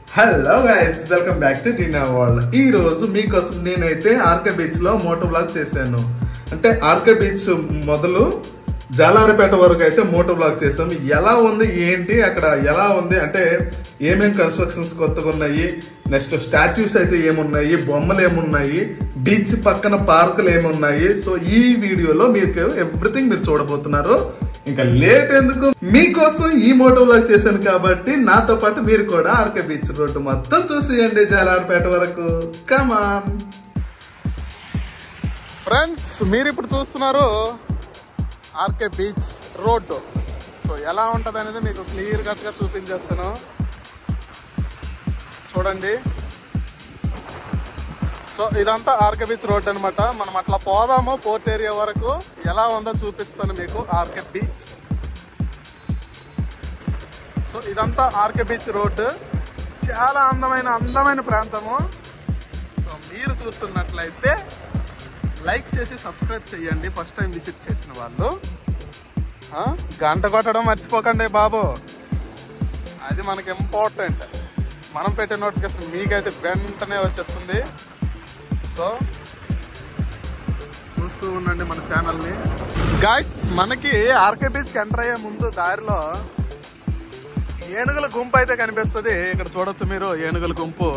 Hello guys, welcome back to Tina world. ఈ రోజు మీకోసం నేనైతే ఆర్కే బీచ్ లో మోటో వ్లాగ్ చేశాను. అంటే ఆర్కే బీచ్ మొదలు జాలారిపేట వరకు అయితే మోటో వ్లాగ్ చేసాము. ఎలా ఉంది ఏంటి, అక్కడ ఎలా ఉంది అంటే ఏమేమి కన్స్ట్రక్షన్స్ కొత్తగా ఉన్నాయి, నెక్స్ట్ స్టాచ్యూస్ అయితే ఏమున్నాయి, బొమ్మలు ఏమున్నాయి, బీచ్ పక్కన పార్కులు ఏమున్నాయి. సో ఈ వీడియోలో మీకు ఎవ్రీథింగ్ మీరు చూడబోతున్నారు. ఇంకా లేట్ ఎందుకు, మీకోసం ఈ మోటో వ్లాగ్ చేశాను కాబట్టి నాతో పాటు మీరు కూడా ఆర్కే బీచ్ రోడ్డు మొత్తం చూసేయండి జాలారిపేట వరకు. కమాన్ ఫ్రెండ్స్, మీరు ఇప్పుడు చూస్తున్నారు ఆర్కే బీచ్ రోడ్డు. సో ఎలా ఉంటుంది అనేది మీకు క్లియర్ కట్గా చూపించేస్తాను, చూడండి. సో ఇదంతా ఆర్కే బీచ్ రోడ్ అనమాట. మనం అట్లా పోదాము పోర్ట్ ఏరియా వరకు, ఎలా ఉందో చూపిస్తాను మీకు ఆర్కే బీచ్. సో ఇదంతా ఆర్కే బీచ్ రోడ్డు, చాలా అందమైన ప్రాంతము. సో మీరు చూస్తున్నట్లయితే లైక్ చేసి సబ్స్క్రైబ్ చేయండి. ఫస్ట్ టైం విజిట్ చేసిన వాళ్ళు గంట కొట్టడం మర్చిపోకండి బాబు, అది మనకి ఇంపార్టెంట్. మనం పెట్టే నోటిఫికేషన్ మీకైతే వెంటనే వచ్చేస్తుంది. సో చూస్తూ ఉండండి మన ఛానల్ని. గాయ్స్, మనకి ఆర్కే బీచ్కి ఎంటర్ అయ్యే ముందు దారిలో ఏనుగుల గుంపు అయితే కనిపిస్తుంది. ఇక్కడ చూడొచ్చు మీరు ఏనుగుల గుంపు.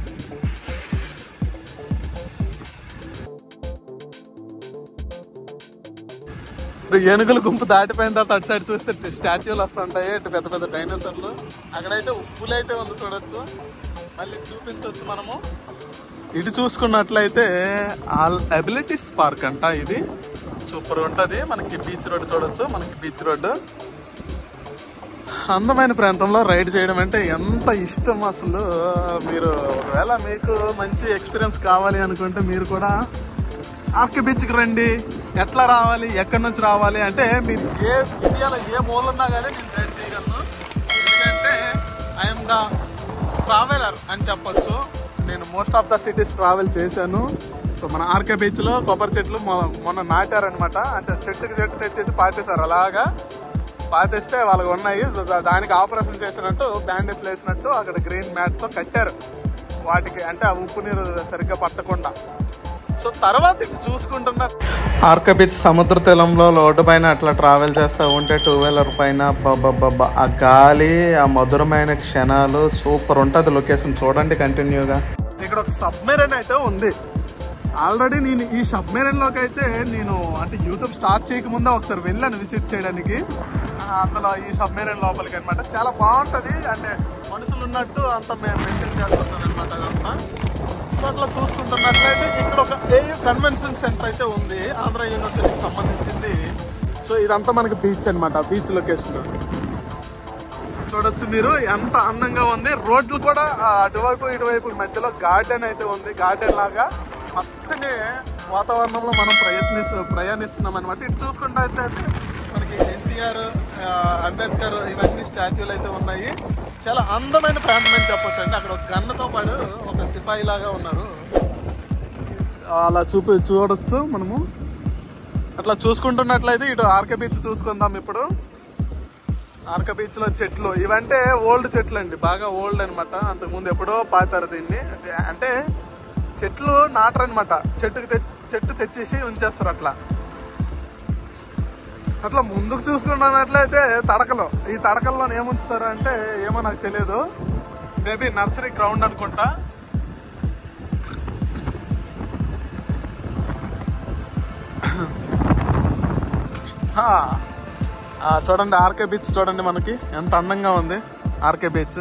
ఏనుగుల గుంపు దాటిపోయిన తర్వాత అటు సైడ్ చూస్తే స్టాచ్యూలు వస్తుంటాయి, ఇటు పెద్ద పెద్ద డైనోసార్లు. అక్కడైతే ఉప్పులు అయితే ఉంది, చూడొచ్చు. మళ్ళీ చూపించవచ్చు మనము. ఇటు చూసుకున్నట్లయితే ఆల్ అబిలిటీస్ పార్క్ అంట. ఇది సూపర్ ఉంటుంది. మనకి బీచ్ రోడ్డు చూడొచ్చు. మనకి బీచ్ రోడ్డు అందమైన ప్రాంతంలో రైడ్ చేయడం అంటే ఎంత ఇష్టం అసలు. మీరు ఒకవేళ మీకు మంచి ఎక్స్పీరియన్స్ కావాలి అనుకుంటే మీరు కూడా ఆర్కే బీచ్కి రండి. ఎట్లా రావాలి, ఎక్కడి నుంచి రావాలి అంటే మీరు ఇండియాలో ఏ మూల ఉన్నా కానీ నేను రైడ్ చేయగలను. ఎందుకంటే ఐఎమ్ ద ట్రావెలర్ అని చెప్పొచ్చు. నేను most of the cities travel చేశాను. సో మన ఆర్కే బీచ్లో కొబ్బరి చెట్లు మొన్న నాటారనమాట. అంటే చెట్టుకి చెట్టు తెచ్చేసి పాతేశారు. అలాగా పాతేస్తే వాళ్ళకి ఉన్నాయి. దానికి ఆపరేషన్ చేసినట్టు, బ్యాండేజ్ వేసినట్టు అక్కడ గ్రీన్ మ్యాట్తో కట్టారు వాటికి, అంటే ఆ ఉప్పు నీరు సరిగ్గా పట్టకుండా. సో తర్వాత ఇది చూసుకుంటున్న ఆర్కే బీచ్ సముద్ర తీరంలో రోడ్డు పైన అట్లా ట్రావెల్ చేస్తూ ఉంటే 2 వీలర్ పైన ఆ గాలి, ఆ మధురమైన క్షణాలు సూపర్ ఉంటుంది. లొకేషన్ చూడండి కంటిన్యూగా. ఇక్కడ ఒక సబ్మెరైన్ అయితే ఉంది. ఆల్రెడీ నేను ఈ సబ్మెరైన్లోకి అయితే నేను అంటే యూట్యూబ్ స్టార్ట్ చేయకముందే ఒకసారి వెళ్ళాను విజిట్ చేయడానికి. అందులో ఈ సబ్మెరైన్ లోపలికి అనమాట. చాలా బాగుంటుంది. అంటే మనుషులు ఉన్నట్టు అంత మెయింటైన్ చేస్తుంటారు అనమాట అదంతా. అట్లా చూసుకుంటున్నట్లయితే ఇక్కడ ఒక ఏయూ కన్వెన్షన్ సెంటర్ అయితే ఉంది, ఆంధ్ర యూనివర్సిటీకి సంబంధించింది. సో ఇదంతా మనకి బీచ్ అనమాట. బీచ్ లొకేషన్ చూడొచ్చు మీరు, ఎంత అందంగా ఉంది. రోడ్లు కూడా అటువైపు ఇటువైపు మధ్యలో గార్డెన్ అయితే ఉంది. గార్డెన్ లాగా పచ్చని వాతావరణంలో మనం ప్రయాణిస్తున్నాం అనమాట. ఇటు చూసుకున్నట్లయితే మనకి ఎన్టీఆర్, అంబేద్కర్ ఇవన్నీ స్టాచ్యూలు అయితే ఉన్నాయి. చాలా అందమైన ప్రాంతం అని చెప్పొచ్చు అండి. అక్కడ ఒక గన్నతో పాటు ఒక సిపాయి లాగా ఉన్నారు. అలా చూడొచ్చు మనము. అట్లా చూసుకుంటున్నట్లయితే ఇటు ఆర్కే బీచ్ చూసుకుందాం ఇప్పుడు. ఆర్కే బీచ్లో చెట్లు ఇవంటే ఓల్డ్ చెట్లు అండి, బాగా ఓల్డ్ అనమాట. అంతకుముందు ఎప్పుడో పాతారు దీన్ని. అంటే చెట్లు నాటరనమాట, చెట్టు తెచ్చేసి ఉంచేస్తారు అట్లా. అట్లా ముందుకు చూసుకున్నట్లయితే తడకలు, ఈ తడకల్లో ఏముంచుతారు అంటే ఏమో నాకు తెలియదు, మేబీ నర్సరీ గ్రౌండ్ అనుకుంటా. చూడండి ఆర్కే బీచ్ చూడండి, మనకి ఎంత అందంగా ఉంది ఆర్కే బీచ్.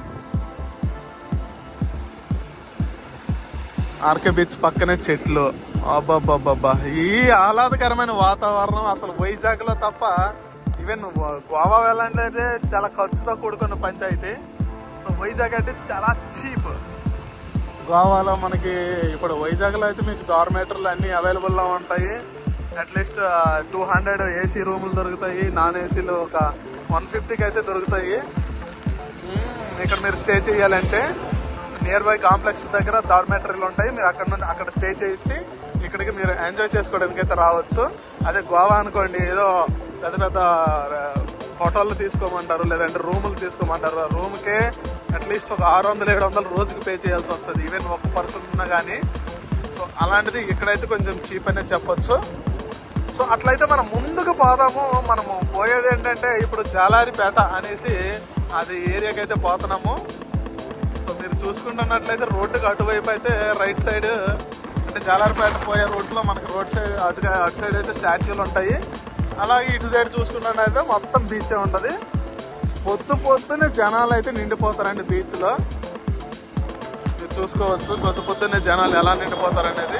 ఆర్కే బీచ్ పక్కనే చెట్లు. అబ్బాబ్బాబ్బా, ఈ ఆహ్లాదకరమైన వాతావరణం అసలు వైజాగ్ లో తప్ప, ఈవెన్ గోవా వెళ్ళాలంటే చాలా ఖర్చుతో కూడుకున్న పంచాయతీ. సో వైజాగ్ అంటే చాలా చీప్. గోవాలో మనకి ఇప్పుడు వైజాగ్ లో అయితే మీకు డార్మేటర్లు అన్ని అవైలబుల్ లో ఉంటాయి. అట్లీస్ట్ 200 ఏసీ రూములు దొరుకుతాయి, నాన్ ఏసీలు ఒక 150కి అయితే దొరుకుతాయి. ఇక్కడ మీరు స్టే చేయాలంటే నియర్ బై కాంప్లెక్స్ దగ్గర డార్మేటరీలు ఉంటాయి. మీరు అక్కడ స్టే చేసి ఇక్కడికి మీరు ఎంజాయ్ చేసుకోవడానికి అయితే రావచ్చు. అదే గోవా అనుకోండి, ఏదో పెద్ద పెద్ద హోటళ్ళు తీసుకోమంటారు, లేదంటే రూములు తీసుకోమంటారు. రూమ్కే అట్లీస్ట్ ఒక 600-700 రోజుకి పే చేయాల్సి వస్తుంది, ఈవెన్ ఒక పర్సన్ ఉన్నా కానీ. సో అలాంటిది ఇక్కడైతే కొంచెం చీప్ అనేది చెప్పొచ్చు. సో అట్లయితే మనం ముందుకు పోదాము. మనము పోయేది ఏంటంటే ఇప్పుడు జాలారిపేట అనేసి అది ఏరియాకి అయితే పోతున్నాము. సో మీరు చూసుకుంటున్నట్లయితే రోడ్డుకి అటువైపు అయితే రైట్ సైడ్ అంటే జాలారిపేట పోయే రోడ్లో మనకి రోడ్ సైడ్ అటు సైడ్ అయితే స్టాచ్యూలు ఉంటాయి. అలాగే ఇటు సైడ్ చూసుకున్నట్లయితే మొత్తం బీచే ఉంటుంది. పొద్దునే జనాలు అయితే నిండిపోతారండి బీచ్లో. మీరు చూసుకోవచ్చు పొద్దున్నే జనాలు ఎలా నిండిపోతారనేది.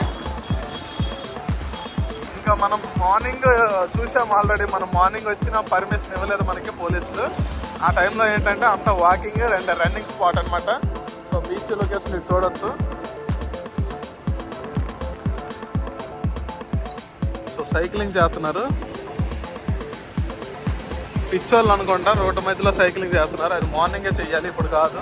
ఇంకా మనం మార్నింగ్ చూసాం ఆల్రెడీ. మనం మార్నింగ్ వచ్చిన పర్మిషన్ ఇవ్వలేదు మనకి పోలీసులు. ఆ టైంలో ఏంటంటే అంతా వాకింగ్ అండ్ రన్నింగ్ స్పాట్ అనమాట. సో బీచ్ లొకేషన్ మీరు చూడొచ్చు. సో సైక్లింగ్ చేస్తున్నారు పిచ్చోళ్ళు అనుకుంటా, రోడ్డు మధ్యలో సైక్లింగ్ చేస్తున్నారు. అది మార్నింగే చెయ్యాలి, ఇప్పుడు కాదు.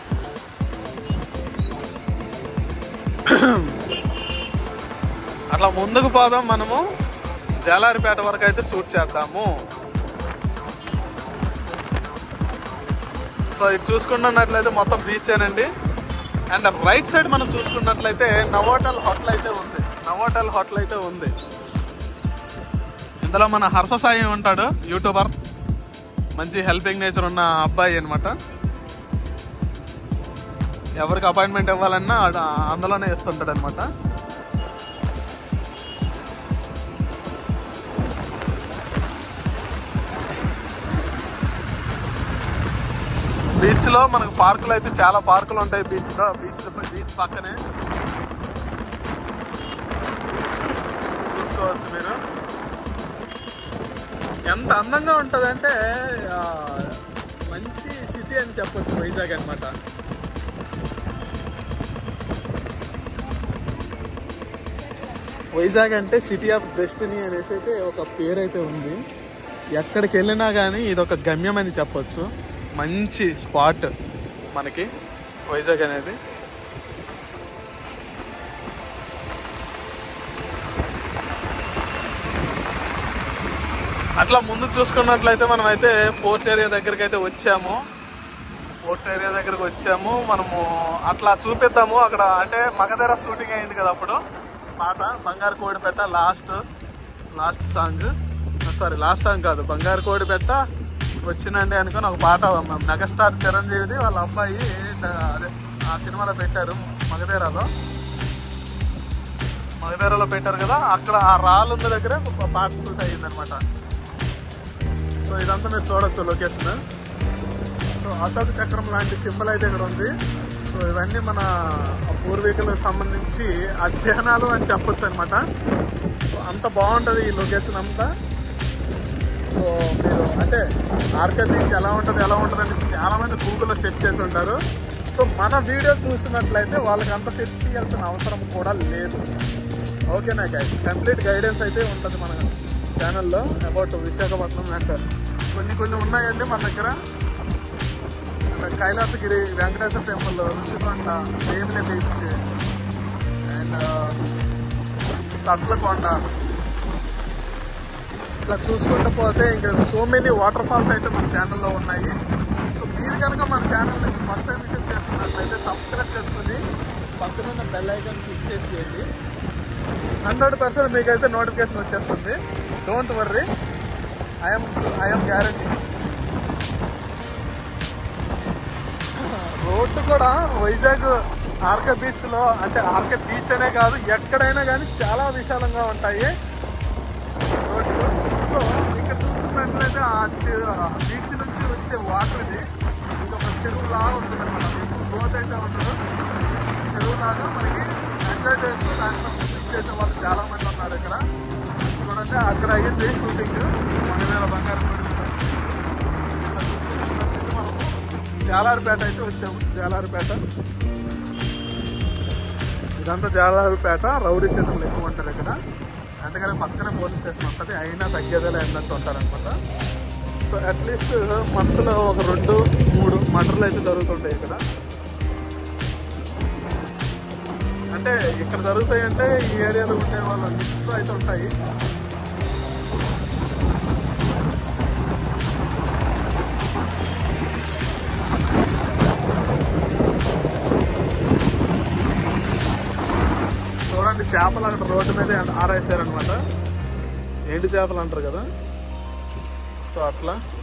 అట్లా ముందుకు పోదాం. మనము జాలారిపేట వరకు అయితే షూట్ చేద్దాము. సో ఇటు చూసుకున్నట్లయితే మొత్తం బీచేనండి. అండ్ రైట్ సైడ్ మనం చూసుకున్నట్లయితే నవోటల్ హోటల్ అయితే ఉంది. ఇందులో మన హర్ష సాయి ఉంటాడు, యూట్యూబర్, మంచి హెల్పింగ్ నేచర్ ఉన్న అబ్బాయి అనమాట. ఎవరికి అపాయింట్మెంట్ ఇవ్వాలన్నా అందులోనే ఇస్తుంటాడు అనమాట. బీచ్లో మనకు పార్కులు అయితే చాలా పార్కులు ఉంటాయి బీచ్ పక్కనే చూసుకోవచ్చు మీరు. ఎంత అందంగా ఉంటుందంటే మంచి సిటీ అని చెప్పొచ్చు వైజాగ్ అనమాట. వైజాగ్ అంటే సిటీ ఆఫ్ డెస్టినీ అనేసి అయితే ఒక పేరు అయితే ఉంది. ఎక్కడికి వెళ్ళినా కానీ ఇది ఒక గమ్యం అని చెప్పొచ్చు. మంచి స్పాట్ మనకి వైజాగ్ అనేది. అట్లా ముందుకు చూసుకున్నట్లయితే మనం అయితే పోర్ట్ ఏరియా దగ్గరికి అయితే వచ్చాము. మనము అట్లా చూపిద్దాము. అక్కడ అంటే మగధర షూటింగ్ అయింది కదా అప్పుడు, పాట బంగారు కోడిపెట్ట లాస్ట్ సాంగ్ కాదు, బంగారు కోడిపెట్ట వచ్చినండి అనుకుని ఒక పాట మెగాస్టార్ చిరంజీవిది వాళ్ళ అబ్బాయి అదే ఆ సినిమాలో పెట్టారు. మగధేరలో పెట్టారు కదా, అక్కడ ఆ రాళ్ళ దగ్గర పాట షూట్ అయ్యిందనమాట. సో ఇదంతా మీరు చూడొచ్చు లొకేషన్. సో అశోక చక్రం లాంటి సింబల్ అయితే ఇక్కడ ఉంది. సో ఇవన్నీ మన పూర్వీకులకు సంబంధించి అధ్యయనాలు అని చెప్పొచ్చు అనమాట. సో అంత బాగుంటుంది ఈ లొకేషన్ అంతా. సో మీరు అంటే ఆర్కే బీచ్ ఎలా ఉంటుంది అని చాలామంది గూగుల్లో సెర్చ్ చేసి ఉంటారు. సో మన వీడియో చూసినట్లయితే వాళ్ళకి అంత సెర్చ్ చేయాల్సిన అవసరం కూడా లేదు. ఓకేనా గైస్, కంప్లీట్ గైడెన్స్ అయితే ఉంటుంది మన ఛానల్లో అబౌట్ విశాఖపట్నం. అంటే కొన్ని ఉన్నాయండి మన దగ్గర. Kailasagiri, Venkateswara temple, Rushikonda, Vemili beach and Tatlakonda, ఇట్లా చూసుకుంటూ పోతే ఇంకా సో మెనీ వాటర్ ఫాల్స్ అయితే మన ఛానల్లో ఉన్నాయి. సో మీరు కనుక మన ఛానల్ని ఫస్ట్ టైం విజిట్ చేస్తున్నట్లయితే సబ్స్క్రైబ్ చేసుకుని పక్కన బెల్ ఐకాన్ క్లిక్ చేసేయండి. 100% మీకైతే నోటిఫికేషన్ వచ్చేస్తుంది. Don't worry, I'm guarantee. Road కూడా వైజాగ్ ఆర్కే బీచ్లో, అంటే ఆర్కే బీచ్ అనే కాదు ఎక్కడైనా కానీ చాలా విశాలంగా ఉంటాయి రోడ్లు. సో ఇక్కడ చూసుకున్నట్లయితే ఆ బీచ్ నుంచి వచ్చే వాటర్ ఇది ఒక చెరువులాగా ఉంటుంది అనమాట. ఎక్కువ గ్రోత్ అయితే ఉండదు, చెరువులాగా మనకి ఎంజాయ్ చేస్తూ దాంట్లో షూటింగ్ చేసే వాళ్ళు చాలా మంది ఉన్నారు ఇక్కడ. చూడండి అక్కడ అయ్యింది షూటింగ్ మగధేర బంగారు మనం జాలారిపేట అయితే వచ్చాము. ఇదంతా జాలారిపేట. రౌడీ షీటర్లు ఎక్కువ ఉంటారు ఇక్కడ, అందుకని పక్కనే పోలీస్ స్టేషన్ ఉంటుంది. అయినా తగ్గేదేలా అన్నట్టు ఉంటారనమాట. సో అట్లీస్ట్ మంత్లో ఒక 2-3 మర్డర్లు అయితే జరుగుతుంటాయి ఇక్కడ. అంటే ఇక్కడ జరుగుతాయి అంటే ఈ ఏరియాలో ఉండే వాళ్ళ లిస్టులో అయితే ఉంటాయి. చూడండి చేపలు అక్కడ రోడ్డు మీద ఆరేసారనమాట. ఎండు చేపలు అంటారు కదా, సో అట్లా